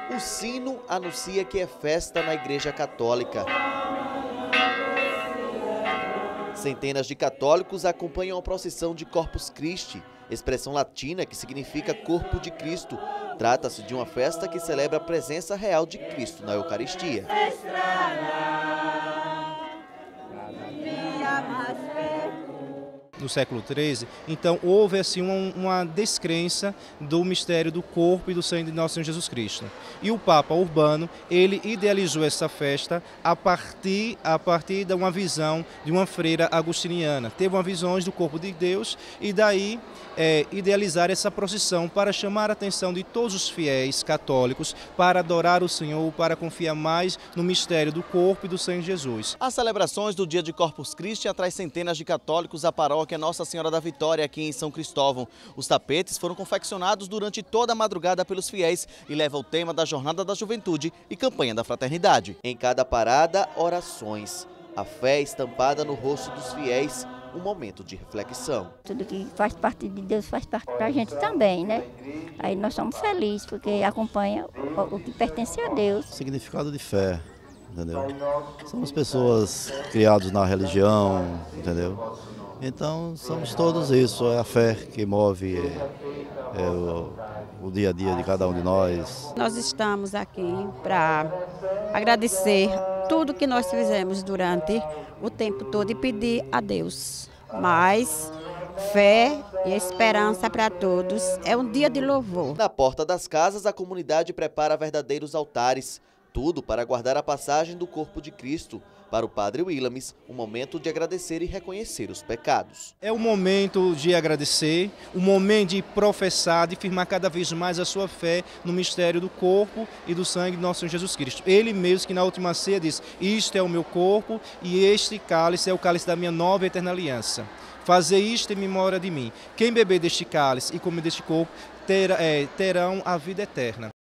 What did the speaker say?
O sino anuncia que é festa na Igreja Católica. Centenas de católicos acompanham a procissão de Corpus Christi, expressão latina que significa corpo de Cristo. Trata-se de uma festa que celebra a presença real de Cristo na Eucaristia. No século XIII, então houve assim uma descrença do mistério do corpo e do sangue de nosso Senhor Jesus Cristo. E o Papa Urbano, ele idealizou essa festa a partir de uma visão de uma freira agostiniana. Teve uma visão do corpo de Deus e daí idealizar essa procissão para chamar a atenção de todos os fiéis católicos para adorar o Senhor, para confiar mais no mistério do corpo e do sangue de Jesus. As celebrações do dia de Corpus Christi atraem centenas de católicos à paróquia Nossa Senhora da Vitória, aqui em São Cristóvão. Os tapetes foram confeccionados durante toda a madrugada pelos fiéis e levam o tema da Jornada da Juventude e Campanha da Fraternidade. Em cada parada, orações. A fé estampada no rosto dos fiéis, um momento de reflexão. Tudo que faz parte de Deus faz parte para a gente também, né? Aí nós somos felizes porque acompanha o que pertence a Deus. Significado de fé, entendeu? Somos pessoas criadas na religião, entendeu? Então somos todos isso, é a fé que move o dia a dia de cada um de nós. Nós estamos aqui para agradecer tudo que nós fizemos durante o tempo todo e pedir a Deus mais fé e esperança para todos. É um dia de louvor. Na porta das casas, a comunidade prepara verdadeiros altares, tudo para guardar a passagem do corpo de Cristo. Para o padre Willames, um momento de agradecer e reconhecer os pecados. É um momento de agradecer, um momento de professar, de firmar cada vez mais a sua fé no mistério do corpo e do sangue de nosso Senhor Jesus Cristo. Ele mesmo que na última ceia diz, isto é o meu corpo e este cálice é o cálice da minha nova e eterna aliança. Fazer isto em memória de mim. Quem beber deste cálice e comer deste corpo terão a vida eterna.